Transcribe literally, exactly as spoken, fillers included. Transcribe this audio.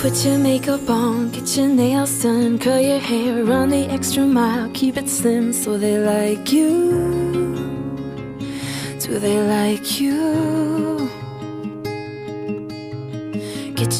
Put your makeup on, get your nails done, curl your hair, run the extra mile, keep it slim so they like you. Do they like you?